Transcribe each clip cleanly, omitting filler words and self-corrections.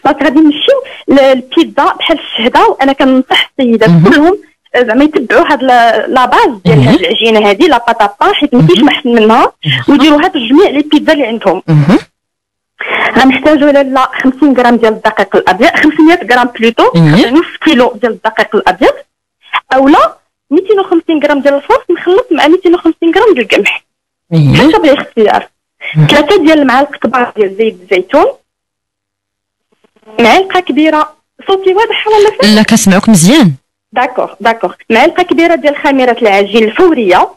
دونك غادي نمشيو للبيتزا بحال الشهده، وانا كننصح السيدات كلهم زعما يتبعوا هاد لا باز ديال هاد العجينه هادي لا باطابا، حيت ما كاينش محسن منها، ويديروا هاد جميع لي بيتزا اللي عندهم. غنحتاجوا لالا 50 غرام ديال الدقيق الابيض، 500 غرام بلوتو، نص كيلو ديال الدقيق الابيض، اولا 250 غرام ديال الفرص مخلط مع 250 غرام ديال القمح حسب الاختيار. 3 ديال المعالق كبار ديال زيت الزيتون، معلقه كبيره صوتي واضح ولا لا كنسمعوك مزيان. داكوغ معلقه كبيره ديال خميره العجين الفوريه،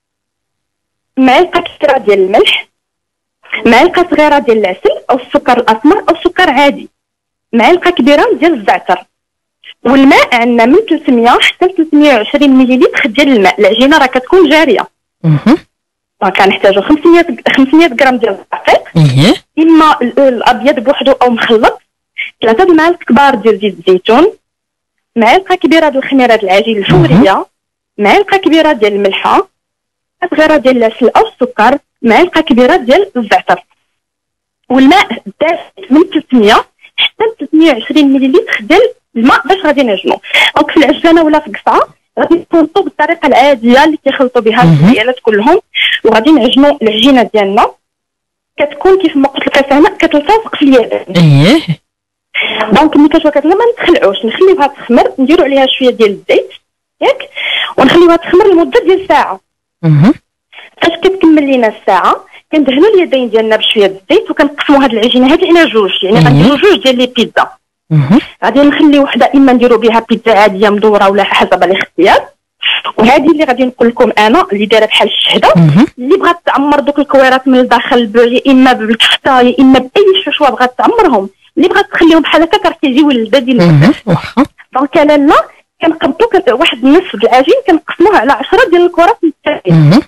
معلقه كبيره ديال الملح، معلقه صغيره ديال العسل او السكر الاسمر او السكر عادي، معلقه كبيره ديال الزعتر، والماء عندنا من 300 حتى 320 مليلتر ديال الماء. العجينه راه كتكون جاريه. دونك كنحتاجو 500 غرام ديال الدقيق، اما الابيض بوحدو او مخلط، 3 المعالق كبار ديال زيت الزيتون، معلقه كبيره ديال خميره العجين الفوريه، معلقه كبيره ديال الملحه، صغيره ديال العسل او السكر، معلقه كبيره ديال الزعتر، والماء دافئ من 300 حتى 320 مليلتر ديال الماء باش غادي نعجنو. دونك في العجانه ولا في القصعه غادي نخلطو بالطريقه العاديه اللي كيخلطوا بها السيالات كلهم، وغادي نعجنو العجينه ديالنا. كتكون كيف ما قلت لك انا كتلتصق في اليدين. دونك ملي كتوكل ما نتخلعوش، نخليوها تخمر، نديرو عليها شويه ديال الزيت ياك، ونخليوها تخمر لمده ديال ساعه. فاش كتكمل لينا الساعه كندهنوا اليدين ديالنا بشويه الزيت، وكنقسموا هاد العجينه هادي على جوج، يعني غنديروا جوج ديال لي بيتزا. غادي نخلي وحده اما نديروا بها بيتزا عاديه مدوره ولا حسب الاختيار، وهذه اللي غادي نقول لكم انا اللي دايره بحال الشهده، اللي بغات تعمر دوك الكويرات من الداخل يا اما بالكفته يا اما باي شوشوه بغات تعمرهم، اللي بغات تخليهم بحال هكا راه كيجيو لذاذين بزاف. دونك لالا كنقبطوا واحد النصف ديال العجين كنقسموه على 10 ديال الكرات متساويين.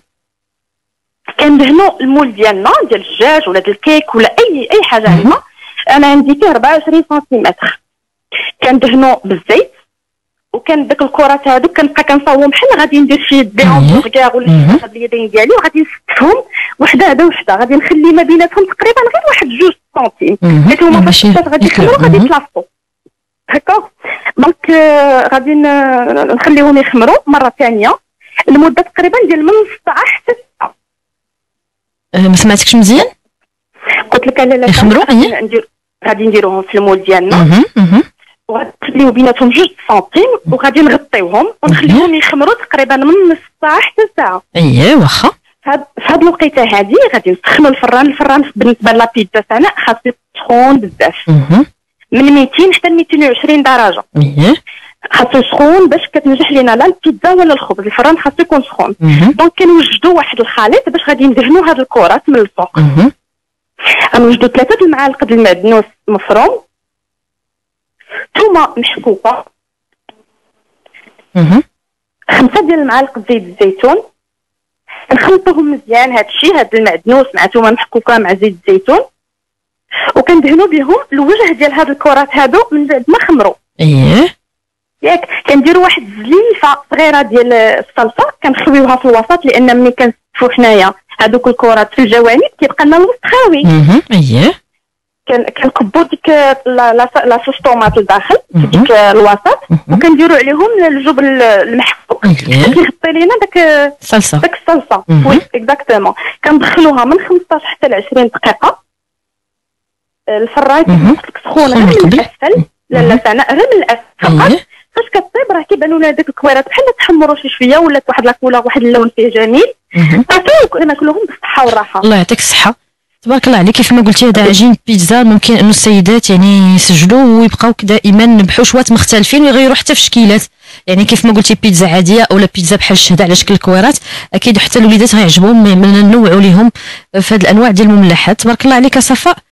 كندهنوا المول ديالنا ديال الدجاج ولا ديال الكيك ولا اي حاجه عندنا، انا عندي فيه 24 سنتيمتر، كندهنوا بالزيت، وكان داك الكرات هادو كنبقى كنصاوبهم بحال غادي ندير شي بيهم بوغكاغ ولا شي حاجه باليدين ديالي، وغادي نستفهم وحده بعد وحده، غادي نخلي ما بيناتهم تقريبا غير واحد 2 سنتيم، حيت هما فاش غادي يكملوا غادي يتلاصقوا هكا. دونك غادي نخليهم يخمروا مره ثانيه لمده تقريبا ديال من نص ساعه حتى ساعه. ما سمعتكش مزيان. قلت لك لا يخمروا غادي نديروهم في المول ديالنا، وغادي نخليو بيناتهم 2 سنتيم، وغادي نغطيوهم ونخليهم يخمروا تقريبا من نص ساعه حتى ساعه. واخا. في هاد الوقيته هادي غادي نسخنوا الفران بالنسبه لا بيتزا تاعنا خاص يسخن بزاف، من 200 حتى 220 درجه. خاصو يسخن باش كتنجح لينا لا البيتزا ولا الخبز، الفران خاصو يكون سخون. دونك كنوجدوا واحد الخليط باش غادي ندهنوا هاد الكرات من الفوق. غنوجدوا 3 المعالق ديال المعدنوس مفروم، ثومه محكوكه، 5 ديال المعالق زيت الزيتون، نخلطوهم مزيان هادشي، هاد المعدنوس مع ثومه محكوكه مع زيت الزيتون، وكندهنوا بهم الوجه ديال هاد الكرات هادو من بعد ما خمروا. ياك كنديروا واحد الزليفه صغيره ديال الصلصه كنخويوها في الوسط، لان ملي كنستفوا حنايا هادوك الكرات في الجوانب كيبقى لنا الوسط خاوي. كنكبوا ديك لاصوص طوماط لداخل في ديك الوسط، وكنديروا عليهم الجبن المحكوك كيغطي لينا داك الصلصه. وي اكزاكتومون. كندخلوها من 15 حتى ل 20 دقيقه. الفراي سخونه غير من الاسفل، لا ثاني غير من الاسفل فقط. فاش كطيب راه كيبانوا لنا داك الكويرات بحال تحمروا شي شويه، ولات واحد لاكولا واحد اللون فيه جميل. صافي ناكلوهم بالصحه والراحه. الله يعطيك الصحه. تبارك الله عليك. كيف ما قلتي هذا عجين بيتزا ممكن انه السيدات يعني يسجلوا ويبقاو دائما بحشوات مختلفين ويغيروا حتى في الشكيلات، يعني كيف ما قلتي بيتزا عاديه اولا بيتزا بحال الشهده على شكل الكويرات، اكيد حتى الوليدات غيعجبهم من ننوعوا لهم في هذه الانواع ديال المملحات. تبارك الله عليك صفاء.